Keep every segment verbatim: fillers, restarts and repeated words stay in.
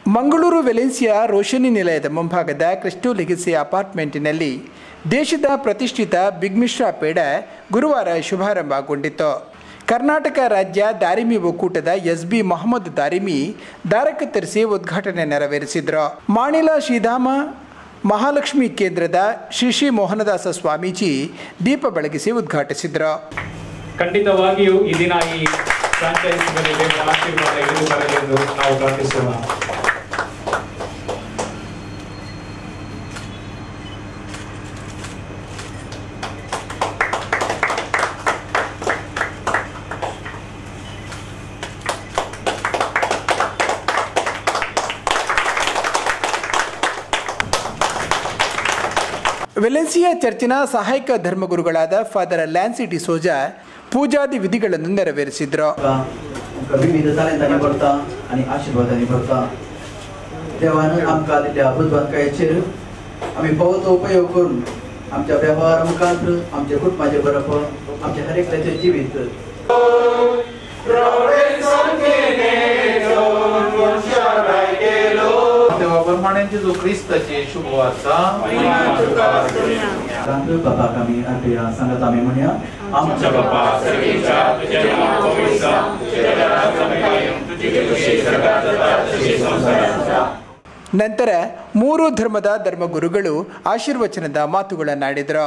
Mangaluru Valencia Roshni ನಿಲಯದ ಮುಂಭಾಗದ ಕ್ರಿಸ್ಟೋ legacy ಅಪಾರ್ಟ್ಮೆಂಟಿನಲ್ಲಿ ದೇಶದ ಪ್ರತಿಷ್ಠಿತ ಬಿಗ್ ಮಿಶ್ರಾ ಪೇಡ ಗುರುವಾರ ಶುಭಾರಂಭಗೊಂಡಿತು. ಕರ್ನಾಟಕ ರಾಜ್ಯ ದಾರಿಮಿ ಒಕ್ಕೂಟದ ಎಸ್ ಬಿ ಮೊಹಮ್ಮದ್ ದಾರಿಮಿ ದಾರ ಕತ್ತರಿಸಿ ಉದ್ಘಾಟನೆ ನೆರವೇರಿಸಿದರು. ಮಾಣಿಲ ಶ್ರೀಧಾಮ ಮಹಾಲಕ್ಷ್ಮಿ ಕೇಂದ್ರದ ಶ್ರೀ ಶ್ರೀ ಮೋಹನದಾಸ ಸ್ವಾಮೀಜಿ ದೀಪ ಬೆಳಗಿಸಿ ಉದ್ಘಾಟಿಸಿದರು. ಖಂಡಿತವಾಗಿಯೂ ಈ ದಿನ ಈ ಫ್ರಾಂಚೈಸಿಗಳಿಗೆ ಆಶೀರ್ವಾದ ಇರಲಿ ಬರಲೆಂದು ನಾವು ಪ್ರಾರ್ಥಿಸೋಣ. ವೆಲೆನ್ಸಿಯಾ ಚರ್ಚಿನ ಸಹಾಯಕ ಧರ್ಮಗುರುಗಳಾದ ಫಾದರ್ ಲ್ಯಾನ್ಸಿ ಡಿಸೋಜಾ ಪೂಜಾದಿ ವಿಧಿಗಳನ್ನು ನೆರವೇರಿಸಿದರು. विविध तालेंतांनी भरता आणि आशीर्वादांनी भरता. देवान आमकां दिल्ल्या बुद्धवानकायेचेर आमी पवतो उपयोग करून आमच्या व्यवहार मुखांत आमच्या कुटुंबाचे बरप आमच्या हर एकल्याचें जिवीत प्रमाणांचे जो क्रिस्ताचे शुभवार्ता बापाक आमी अर्पया सांगत आमी म्हणया आमच्या बापा सर्वेच्या तुझे नाम पवित्र तुझे राज्य तुझे खुशी जगात तशी संसारात. ನಂತರ ಮೂರು ಧರ್ಮದ ಧರ್ಮಗುರುಗಳು ಆಶೀರ್ವಚನದ ಮಾತುಗಳನ್ನಾಡಿದರು.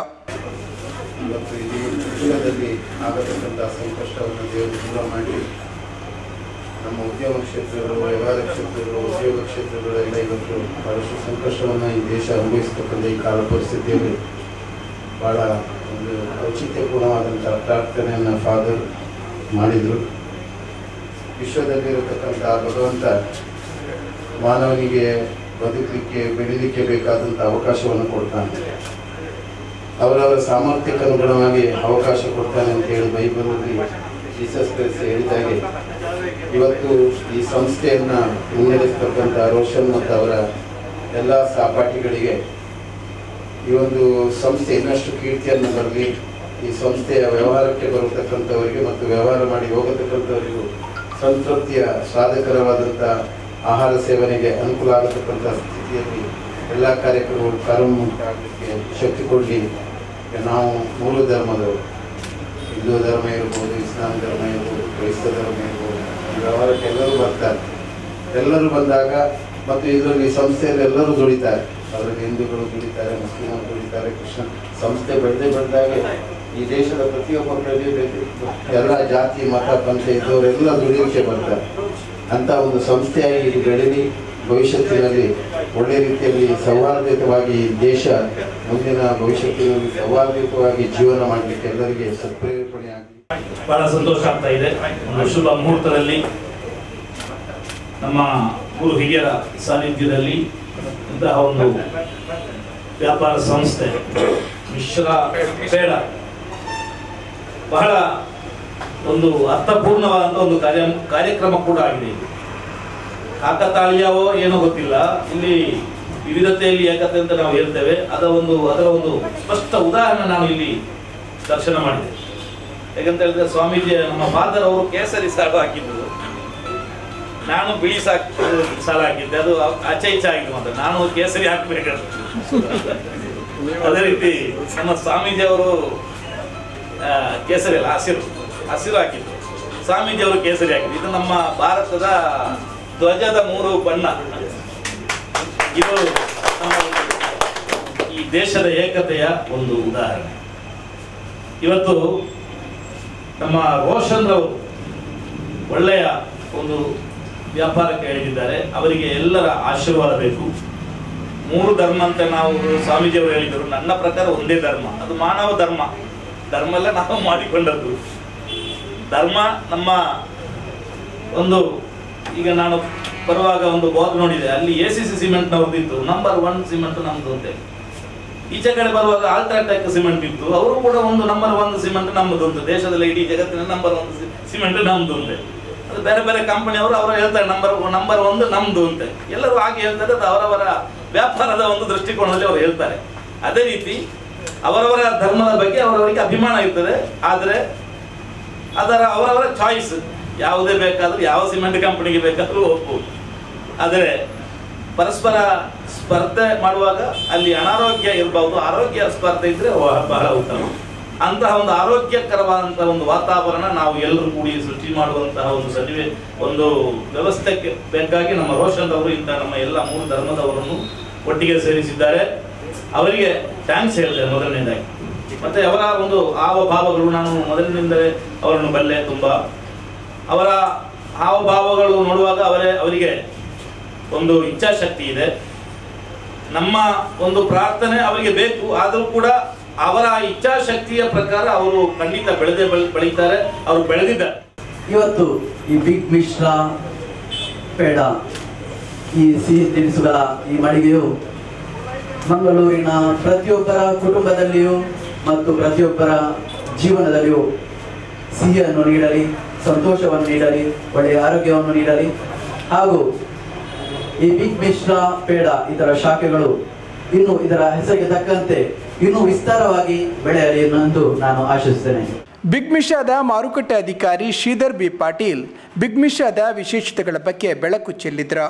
ಆಗತಕ್ಕಂಥ ಸಂಕಷ್ಟವನ್ನು ದೇವರು ದೂರ ಮಾಡಿ ನಮ್ಮ ಉದ್ಯಮ ಕ್ಷೇತ್ರಗಳು, ವ್ಯವಹಾರ ಕ್ಷೇತ್ರಗಳು, ಉದ್ಯೋಗ ಕ್ಷೇತ್ರಗಳೆಲ್ಲ ಇವತ್ತು ಬಹಳಷ್ಟು ಸಂಕಷ್ಟವನ್ನು ಈ ದೇಶ ಅನುಭವಿಸ್ತಕ್ಕಂಥ ಈ ಕಾಲ ಪರಿಸ್ಥಿತಿಯಲ್ಲಿ ಭಾಳ ಒಂದು ಔಚಿತ್ಯಪೂರ್ಣವಾದಂಥ ಪ್ರಾರ್ಥನೆಯನ್ನು ಫಾದರ್ ಮಾಡಿದರು. ವಿಶ್ವದಲ್ಲಿರತಕ್ಕಂಥ ಭಗವಂತ ಮಾನವನಿಗೆ ಬದುಕಲಿಕ್ಕೆ ಬೆಳೀಲಿಕ್ಕೆ ಬೇಕಾದಂಥ ಅವಕಾಶವನ್ನು ಕೊಡ್ತಾನೆ. ಅವರವರ ಸಾಮರ್ಥ್ಯಕ್ಕೆ ಅನುಗುಣವಾಗಿ ಅವಕಾಶ ಕೊಡ್ತಾನೆ ಅಂತ ಹೇಳಿ ಬೈಬಲಲ್ಲಿ ಜೀಸಸ್ ಕ್ರೈಸ್ಟ್ ಹೇಳಿದಾಗೆ ಇವತ್ತು ಈ ಸಂಸ್ಥೆಯನ್ನು ಮುನ್ನಡೆಸ್ತಕ್ಕಂಥ ರೋಷನ್ ಮತ್ತು ಅವರ ಎಲ್ಲ ಸಹಪಾಠಿಗಳಿಗೆ ಈ ಒಂದು ಸಂಸ್ಥೆ ಇನ್ನಷ್ಟು ಕೀರ್ತಿಯನ್ನು ಬರಲಿ, ಈ ಸಂಸ್ಥೆಯ ವ್ಯವಹಾರಕ್ಕೆ ಬರತಕ್ಕಂಥವರಿಗೆ ಮತ್ತು ವ್ಯವಹಾರ ಮಾಡಿ ಹೋಗತಕ್ಕಂಥವರಿಗೂ ಸಂತೃಪ್ತಿಯ ಸಾಧಕರವಾದಂಥ ಆಹಾರ ಸೇವನೆಗೆ ಅನುಕೂಲ ಆಗತಕ್ಕಂಥ ಸ್ಥಿತಿಯಲ್ಲಿ ಎಲ್ಲ ಕಾರ್ಯಕ್ರಮಗಳು ಪ್ರಾರಂಭವಾಗಲಿಕ್ಕೆ ಶಕ್ತಿ ಕೊಡಲಿ. ನಾವು ಮೂರು ಧರ್ಮದವರು, ಹಿಂದೂ ಧರ್ಮ ಇರ್ಬೋದು, ಇಸ್ಲಾಂ ಧರ್ಮ ಇರ್ಬೋದು, ಕ್ರೈಸ್ತ ಧರ್ಮ ಇರ್ಬೋದು, ಈ ವ್ಯವಹಾರಕ್ಕೆ ಎಲ್ಲರೂ ಬರ್ತಾರೆ. ಎಲ್ಲರೂ ಬಂದಾಗ ಮತ್ತು ಇದರಲ್ಲಿ ಸಂಸ್ಥೆಯಲ್ಲಿ ಎಲ್ಲರೂ ದುಡಿತಾರೆ. ಅದರಲ್ಲಿ ಹಿಂದೂಗಳು ದುಡಿತಾರೆ, ಮುಸ್ಲಿಮರು ದುಡಿತಾರೆ, ಕೃಷ್ಣ ಸಂಸ್ಥೆ ಬೆಳೆದೇ ಬೆಳೆದಾಗ ಈ ದೇಶದ ಪ್ರತಿಯೊಬ್ಬ ಪ್ರಜೆ ಎಲ್ಲ ಜಾತಿ ಮತ ಪಂಥ ಇದ್ದವರೆಲ್ಲ ದುಡಿಯೋಕ್ಕೆ ಬರ್ತಾರೆ. ಅಂತ ಒಂದು ಸಂಸ್ಥೆಯಾಗಿ ಇದು ಬೆಳೀಲಿ, ಭವಿಷ್ಯತ್ತಿನಲ್ಲಿ ಒಳ್ಳೆ ರೀತಿಯಲ್ಲಿ ಸೌಹಾರ್ದಯುತವಾಗಿ ದೇಶ ಮುಂದಿನ ಭವಿಷ್ಯತ್ತಿನಲ್ಲಿ ಸೌಹಾರ್ದಯುತವಾಗಿ ಜೀವನ ಮಾಡಲಿಕ್ಕೆ ಎಲ್ಲರಿಗೆ ಸತ್ಪ್ರೇರಣೆ ಆಗಲಿ. ಬಹಳ ಸಂತೋಷ ಆಗ್ತಾ ಇದೆ. ಒಂದು ಶುಭ ಮುಹೂರ್ತದಲ್ಲಿ ನಮ್ಮ ಗುರು ಹಿರಿಯರ ಸಾನ್ನಿಧ್ಯದಲ್ಲಿ ಇಂತಹ ಒಂದು ವ್ಯಾಪಾರ ಸಂಸ್ಥೆ ಮಿಶ್ರ ಪೇಡ ಬಹಳ ಒಂದು ಅರ್ಥಪೂರ್ಣವಾದಂಥ ಒಂದು ಕಾರ್ಯ ಕಾರ್ಯಕ್ರಮ ಕೂಡ ಆಗಿದೆ. ಕಾಕತಾಳೀಯವೋ ಏನೋ ಗೊತ್ತಿಲ್ಲ, ಇಲ್ಲಿ ವಿವಿಧತೆಯಲ್ಲಿ ಏಕತೆ ಅಂತ ನಾವು ಹೇಳ್ತೇವೆ. ಅದರ ಒಂದು ಅದರ ಒಂದು ಸ್ಪಷ್ಟ ಉದಾಹರಣೆ ನಾನು ಇಲ್ಲಿ ದರ್ಶನ ಮಾಡಿದೆ. ಯಾಕಂತ ಹೇಳಿದ್ರೆ ಸ್ವಾಮೀಜಿ ನಮ್ಮ ಫಾದರ್ ಅವರು ಕೇಸರಿ ಸಾಲು ಹಾಕಿದ್ದು, ನಾನು ಬಿಳಿ ಸಾಕ್ ಸಾಲ ಹಾಕಿದ್ದೆ. ಅದು ಆಚೆ ಈಚೆ ಆಗಿದೆ ಮಾತ್ರ, ನಾನು ಕೇಸರಿ ಹಾಕ್ಬೇಕಾದ್ರೆ. ಅದೇ ರೀತಿ ನಮ್ಮ ಸ್ವಾಮೀಜಿ ಅವರು ಕೇಸರಿ ಅಲ್ಲ ಹಸಿರು ಹಸಿರು ಹಾಕಿದ್ರು, ಸ್ವಾಮೀಜಿ ಅವರು ಕೇಸರಿ ಹಾಕಿದ್ರು. ಇದು ನಮ್ಮ ಭಾರತದ ಧ್ವಜದ ಮೂರು ಬಣ್ಣ. ಇದು ನಮ್ಮ ಈ ದೇಶದ ಏಕತೆಯ ಒಂದು ಉದಾಹರಣೆ. ಇವತ್ತು ನಮ್ಮ ರೋಷನ್ ರವರು ಒಳ್ಳೆಯ ಒಂದು ವ್ಯಾಪಾರಕ್ಕೆ ಹೇಳಿದ್ದಾರೆ. ಅವರಿಗೆ ಎಲ್ಲರ ಆಶೀರ್ವಾದ ಬೇಕು. ಮೂರು ಧರ್ಮ ಅಂತ ನಾವು ಸ್ವಾಮೀಜಿಯವರು ಹೇಳಿದರು. ನನ್ನ ಪ್ರಕಾರ ಒಂದೇ ಧರ್ಮ, ಅದು ಮಾನವ ಧರ್ಮ. ಧರ್ಮ ಎಲ್ಲ ನಾವು ಮಾಡಿಕೊಂಡದ್ದು. ಧರ್ಮ ನಮ್ಮ ಒಂದು ಈಗ ನಾನು ಬರುವಾಗ ಒಂದು ಬೋರ್ಡ್ ನೋಡಿದೆ, ಅಲ್ಲಿ ಎ ಸಿ ಸಿ ಸಿಮೆಂಟ್ ನವ್ರದಿತ್ತು, ನಂಬರ್ ಒನ್ ಸಿಮೆಂಟ್ ನಮ್ದು ಅಂತೆ. ಈಚೆ ಕಡೆ ಬರುವಾಗ ಅಲ್ಟ್ರಾಟೆಕ್ ಸಿಮೆಂಟ್ ಇತ್ತು, ಅವರು ಕೂಡ ಒಂದು ನಂಬರ್ ಒನ್ ಸಿಮೆಂಟ್ ನಮ್ಮದು ಅಂತ. ದೇಶದಲ್ಲಿ ಇಡೀ ಜಗತ್ತಿನ ನಂಬರ್ ಒನ್ ಸಿಮೆಂಟ್ ನಮ್ದು ಅಂತೆ. ಅದು ಬೇರೆ ಬೇರೆ ಕಂಪನಿಯವರು ಅವರು ಹೇಳ್ತಾರೆ ನಂಬರ್ ನಂಬರ್ ಒಂದು ನಮ್ದು ಅಂತೆ. ಎಲ್ಲರೂ ಹಾಗೆ ಹೇಳ್ತಾರೆ. ಅದು ಅವರವರ ವ್ಯಾಪಾರದ ಒಂದು ದೃಷ್ಟಿಕೋನದಲ್ಲಿ ಅವರು ಹೇಳ್ತಾರೆ. ಅದೇ ರೀತಿ ಅವರವರ ಧರ್ಮದ ಬಗ್ಗೆ ಅವರವರಿಗೆ ಅಭಿಮಾನ ಇರ್ತದೆ. ಆದರೆ ಅದರ ಅವರವರ ಚಾಯ್ಸ್, ಯಾವುದೇ ಬೇಕಾದರೂ ಯಾವ ಸಿಮೆಂಟ್ ಕಂಪನಿಗೆ ಬೇಕಾದರೂ ಒಪ್ಪು. ಆದರೆ ಪರಸ್ಪರ ಸ್ಪರ್ಧೆ ಮಾಡುವಾಗ ಅಲ್ಲಿ ಅನಾರೋಗ್ಯ ಇರಬಹುದು, ಆರೋಗ್ಯ ಸ್ಪರ್ಧೆ ಇದ್ರೆ ಬಹಳ ಉತ್ತಮ. ಅಂತಹ ಒಂದು ಆರೋಗ್ಯಕರವಾದಂತಹ ಒಂದು ವಾತಾವರಣ ನಾವು ಎಲ್ಲರೂ ಕೂಡಿ ಸೃಷ್ಟಿ ಮಾಡುವಂತಹ ಒಂದು ಸನ್ನಿವೇ ಒಂದು ವ್ಯವಸ್ಥೆಗೆ ಬೇಕಾಗಿ ನಮ್ಮ ರೋಷನ್ ಅವರು ಇಂತಹ ನಮ್ಮ ಎಲ್ಲ ಮೂರು ಧರ್ಮದವರನ್ನು ಒಟ್ಟಿಗೆ ಸೇರಿಸಿದ್ದಾರೆ. ಅವರಿಗೆ ಥ್ಯಾಂಕ್ಸ್ ಹೇಳಿದೆ ಮೊದಲನೇದಾಗಿ. ಮತ್ತೆ ಅವರ ಒಂದು ಹಾವಭಾವಗಳು ನಾನು ಮೊದಲಿನಿಂದಲೇ ಅವರನ್ನು ಬಲ್ಲೆ. ತುಂಬ ಅವರ ಹಾವಭಾವಗಳು ನೋಡುವಾಗ ಅವರೇ ಅವರಿಗೆ ಒಂದು ಇಚ್ಛಾಶಕ್ತಿ ಇದೆ. ನಮ್ಮ ಒಂದು ಪ್ರಾರ್ಥನೆ ಅವರಿಗೆ ಬೇಕು, ಆದರೂ ಕೂಡ ಅವರ ಇಚ್ಛಾಶಕ್ತಿಯ ಪ್ರಕಾರ ಅವರು ಖಂಡಿತ ಬೆಳೆದೇ ಬೆಳೀತಾರೆ, ಅವರು ಬೆಳೆದಿದ್ದಾರೆ. ಇವತ್ತು ಈ ಬಿಗ್ ಮಿಶ್ರಾ ಪೇಡ, ಈ ಸಿಹಿ ತಿನಿಸುಗಳ ಈ ಮಳಿಗೆಯು ಮಂಗಳೂರಿನ ಪ್ರತಿಯೊಬ್ಬರ ಕುಟುಂಬದಲ್ಲಿಯೂ ಮತ್ತು ಪ್ರತಿಯೊಬ್ಬರ ಜೀವನದಲ್ಲಿಯೂ ಸಿಹಿಯನ್ನು ನೀಡಲಿ, ಸಂತೋಷವನ್ನು ನೀಡಲಿ, ಒಳ್ಳೆಯ ಆರೋಗ್ಯವನ್ನು ನೀಡಲಿ. ಹಾಗೂ ಈ ಬಿಗ್ ಮಿಶ್ರಾ ಪೇಡ ಇದರ ಶಾಖೆಗಳು ಇನ್ನು ಇದರ ಹೆಸರಿಗೆ ತಕ್ಕಂತೆ ಇನ್ನೂ ವಿಸ್ತಾರವಾಗಿ ಬೆಳೆಯಲಿ ಎಂದು ನಾನು ಆಶಿಸುತ್ತೇನೆ. ಬಿಗ್ ಮಿಶ್ರಾದ ಮಾರುಕಟ್ಟೆ ಅಧಿಕಾರಿ ಶ್ರೀಧರ್ ಬಿ ಪಾಟೀಲ್ ಬಿಗ್ ಮಿಶ್ರಾದ ವಿಶೇಷತೆಗಳ ಬಗ್ಗೆ ಬೆಳಕು ಚೆಲ್ಲಿದ್ರು.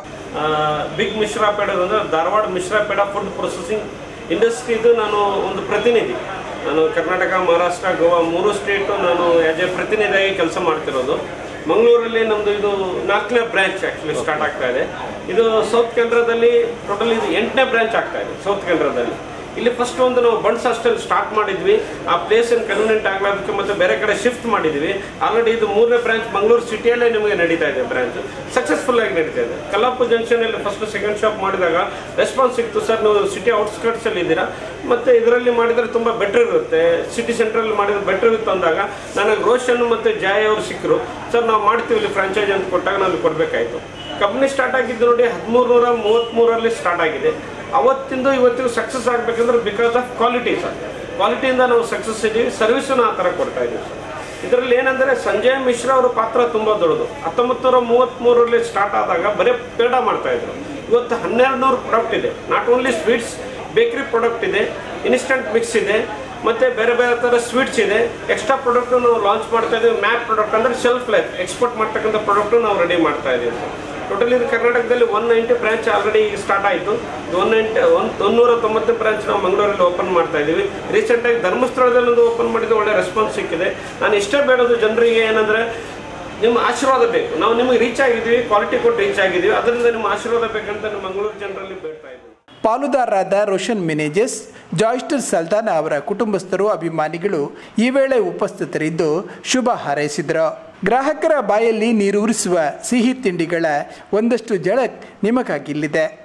ಬಿಗ್ ಮಿಶ್ರಾ ಪೇಡ ಅಂದರೆ ಧಾರವಾಡ ಮಿಶ್ರಾ ಪೇಡ ಫುಡ್ ಪ್ರೊಸೆಸಿಂಗ್ ಇಂಡಸ್ಟ್ರಿದು ನಾನು ಒಂದು ಪ್ರತಿನಿಧಿ. ನಾನು ಕರ್ನಾಟಕ, ಮಹಾರಾಷ್ಟ್ರ, ಗೋವಾ ಮೂರು ಸ್ಟೇಟು ನಾನು ಆ್ಯಸ್ ಎ ಪ್ರತಿನಿಧಿಯಾಗಿ ಕೆಲಸ ಮಾಡ್ತಿರೋದು. ಮಂಗಳೂರಲ್ಲಿ ನಮ್ಮದು ಇದು ನಾಲ್ಕನೇ ಬ್ರ್ಯಾಂಚ್ ಆ್ಯಕ್ಚುಲಿ ಸ್ಟಾರ್ಟ್ ಆಗ್ತಾ ಇದೆ. ಇದು ಸೌತ್ ಕೆನರಾದಲ್ಲಿ ಟೋಟಲ್ ಇದು ಎಂಟನೇ ಬ್ರ್ಯಾಂಚ್ ಆಗ್ತಾ ಇದೆ ಸೌತ್ ಕೆನರಾದಲ್ಲಿ. ಇಲ್ಲಿ ಫಸ್ಟ್ ಒಂದು ನಾವು ಬಣ್ಸ್ ಹಾಸ್ಟೆಲ್ ಸ್ಟಾರ್ಟ್ ಮಾಡಿದ್ವಿ. ಆ ಪ್ಲೇಸ್ ಏನು ಕನ್ವೀನಿಯಂಟ್ ಆಗಲಾದಕ್ಕೆ ಮತ್ತೆ ಬೇರೆ ಕಡೆ ಶಿಫ್ಟ್ ಮಾಡಿದ್ವಿ. ಆಲ್ರೆಡಿ ಇದು ಮೂರನೇ ಬ್ರಾಂಚ್ ಮಂಗಳೂರು ಸಿಟಿಯಲ್ಲೇ ನಿಮಗೆ ನಡೀತಾ ಇದೆ. ಬ್ರಾಂಚ್ ಸಕ್ಸಸ್ಫುಲ್ ಆಗಿ ನಡೀತಾ ಇದೆ. ಕಲ್ಲಾಪುರ ಜಂಕ್ಷನಲ್ಲಿ ಫಸ್ಟ್ ಸೆಕೆಂಡ್ ಶಾಪ್ ಮಾಡಿದಾಗ ರೆಸ್ಪಾನ್ಸ್ ಸಿಕ್ತು. ಸರ್ ನೀವು ಸಿಟಿ ಔಟ್ಸ್ಕರ್ಟ್ಸಲ್ಲಿ ಇದ್ದೀರಾ, ಮತ್ತು ಇದರಲ್ಲಿ ಮಾಡಿದರೆ ತುಂಬ ಬೆಟರ್ ಇರುತ್ತೆ, ಸಿಟಿ ಸೆಂಟ್ರಲ್ಲಿ ಮಾಡಿದ್ರೆ ಬೆಟರ್ ಇರುತ್ತೆ ಅಂದಾಗ ನನಗೆ ರೋಷನ್ ಮತ್ತು ಜಾಯ್ ಅವರು ಸಿಕ್ಕರು. ಸರ್ ನಾವು ಮಾಡ್ತೀವಿ ಇಲ್ಲಿ ಫ್ರಾಂಚೈಸ್ ಅಂತ ಕೊಟ್ಟಾಗ ನಾನು ಕೊಡಬೇಕಾಯಿತು. ಕಂಪ್ನಿ ಸ್ಟಾರ್ಟ್ ಆಗಿದ್ದು ನೋಡಿ ಹದಿಮೂರು ನೂರ ಮೂವತ್ತ್ಮೂರರಲ್ಲಿ ಸ್ಟಾರ್ಟ್ ಆಗಿದೆ. ಅವತ್ತಿಂದು ಇವತ್ತಿಗೂ ಸಕ್ಸಸ್ ಆಗಬೇಕಂದ್ರೆ ಬಿಕಾಸ್ ಆಫ್ ಕ್ವಾಲಿಟಿ ಸರ್. ಕ್ವಾಲಿಟಿಯಿಂದ ನಾವು ಸಕ್ಸಸ್ ಇದ್ದೀವಿ. ಸರ್ವಿಸನ್ನು ಆ ಥರ ಕೊಡ್ತಾ ಇದ್ದೀವಿ ಸರ್. ಇದರಲ್ಲಿ ಏನಂದರೆ ಸಂಜಯ್ ಮಿಶ್ರಾ ಅವರ ಪಾತ್ರ ತುಂಬ ದೊಡ್ಡದು. ಹತ್ತೊಂಬತ್ತು ನೂರ ಮೂವತ್ತ್ಮೂರರಲ್ಲಿ ಸ್ಟಾರ್ಟ್ ಆದಾಗ ಬರೀ ಪೇಡ ಮಾಡ್ತಾಯಿದ್ರು. ಇವತ್ತು ಹನ್ನೆರಡು ನೂರು ಪ್ರಾಡಕ್ಟ್ ಇದೆ. Not only sweets, bakery product ಇದೆ, ಇನ್ಸ್ಟಂಟ್ ಮಿಕ್ಸ್ ಇದೆ, ಮತ್ತು ಬೇರೆ ಬೇರೆ ಥರ ಸ್ವೀಟ್ಸ್ ಇದೆ. ಎಕ್ಸ್ಟ್ರಾ ಪ್ರಾಡಕ್ಟು ನಾವು ಲಾಂಚ್ ಮಾಡ್ತಾ ಇದ್ದೀವಿ. ಮ್ಯಾಪ್ ಪ್ರಾಡಕ್ಟ್ ಅಂದರೆ ಶೆಲ್ಫ್ ಲೈಫ್ ಎಕ್ಸ್ಪೋರ್ಟ್ ಮಾಡ್ತಕ್ಕಂಥ ಪ್ರಾಡಕ್ಟು ನಾವು ರೆಡಿ ಮಾಡ್ತಾ ಇದ್ದೀವಿ ಸರ್. ಟೋಟಲ್ ಇದು ಕರ್ನಾಟಕದಲ್ಲಿ ಒನ್ ನೈಂಟಿ ಬ್ರಾಂಚ್ ಆಲ್ರೆಡಿ ಈಗ ಸ್ಟಾರ್ಟ್ ಆಯಿತು. ಒನ್ ನೈಂಟಿ ಒಂದು ಒಂದೂರ ತೊಂಬತ್ತು ಬ್ರಾಂಚ್ ನಾವು ಮಂಗಳೂರಲ್ಲಿ ಓಪನ್ ಮಾಡ್ತಾ ಇದ್ದೀವಿ. ರೀಸೆಂಟಾಗಿ ಧರ್ಮಸ್ಥಳದಲ್ಲಿ ಒಂದು ಓಪನ್ ಮಾಡಿದ್ದು, ಒಳ್ಳೆ ರೆಸ್ಪಾನ್ಸ್ ಸಿಕ್ಕಿದೆ. ನಾನು ಇಷ್ಟೇ ಬೇಡೋದು ಜನರಿಗೆ ಏನಂದರೆ ನಿಮ್ಮ ಆಶೀರ್ವಾದ ಬೇಕು. ನಾವು ನಿಮಗೆ ರೀಚ್ ಆಗಿದ್ದೀವಿ, ಕ್ವಾಲಿಟಿ ಕೊಟ್ಟು ರೀಚ್ ಆಗಿದ್ದೀವಿ, ಅದರಿಂದ ನಿಮ್ಮ ಆಶೀರ್ವಾದ ಬೇಕಂತ ನಮ್ಮ ಮಂಗಳೂರು ಜನರಲ್ಲಿ ಬೇಡ್ತಾ ಇದ್ದೀವಿ. ಪಾಲುದಾರರಾದ ರೋಷನ್ ಮೆನೇಜಸ್, ಜಾಯ್ಸ್ಟರ್ ಸಲ್ತಾನ ಅವರ ಕುಟುಂಬಸ್ಥರು, ಅಭಿಮಾನಿಗಳು ಈ ವೇಳೆ ಉಪಸ್ಥಿತರಿದ್ದು ಶುಭ ಹಾರೈಸಿದರು. ಗ್ರಾಹಕರ ಬಾಯಲ್ಲಿ ನೀರೂರಿಸುವ ಸಿಹಿ ತಿಂಡಿಗಳ ಒಂದಷ್ಟು ಝಳಕ್ ನಿಮಗಾಗಿಲ್ಲಿದೆ.